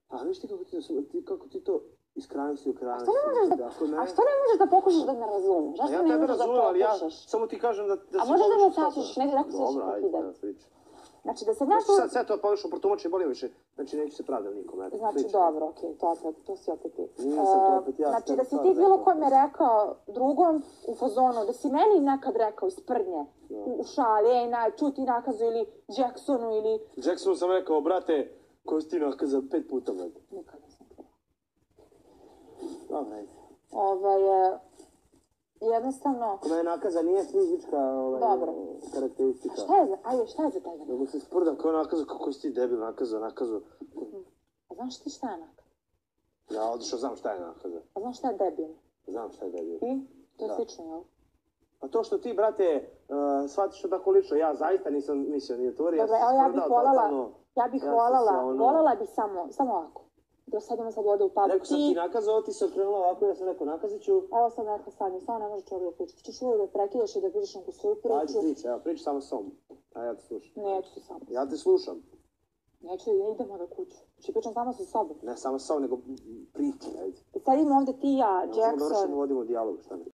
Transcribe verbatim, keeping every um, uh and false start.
A viš ti kako ti, ti, kako ti to iz krajnosti u krajnosti? A što ne možeš da, a što ne možeš da pokušaš da me razumiješ? Zašto ja ne možeš da razumem, ali ja pokušaš? samo ti kažem da, da a si možeš da me pogrešno sačeš, ne rekao si da ćeš Dobro, ajde, pokidati. ja pričam. Znači da se Znači znaš... sad sve to pogrešno protumače i bolim više, znači neću se pravdati nikom, eto, Znači pričam. dobro, okej, to opet, to si opet ti. Nisam to opet ja. Znači da si ti bilo kome rekao drugom u fazonu, da si meni nekad rekao iz prdnje, u šali, ej, naj, čuti nakazu ili Jacksonu ili... Jacksonu sam rekao, brate, Kosti nakaza pet puta, brate. Nikad nisam to. Dobro, ajde. Ovaj, jednostavno... Kome je nakaza nije fizička karakteristika. A šta je za, ajde, šta je za taj Nego se sprdam kao nakaza, kako si ti debil nakaza, nakaza. A znaš ti šta je nakaza? Ja odlično znam šta je nakaza. A znaš šta je debil? Znam šta je debil. I? To je slično, jel? A to što ti, brate, shvatiš to tako lično, ja zaista nisam mislio ni otvorio. Dobro, evo ja bih voljela, ja bih voljela, voljela bih samo, samo ovako. Da sedemo sad ovdje u pubu. Rekao sam ti nakazao, ti se okrenula ovako, ja sam rekao nakazit ću. Ovo sam rekao sad, samo ne može čovjek da priča. Ti ćeš uvijek da prekidaš i da pričaš neku svoju priču. Ajde priča, evo, priča samo s ovom. A ja te slušam. Neću ti samo. Ja te slušam. Neću, ja idemo na kuću. Znači pričam samo sa sobom. Ne samo sa sobom, nego priča, ajde. I sad idemo ovdje ti, ja, Jackson. Možemo da vršimo, vodimo dijalog, šta ne?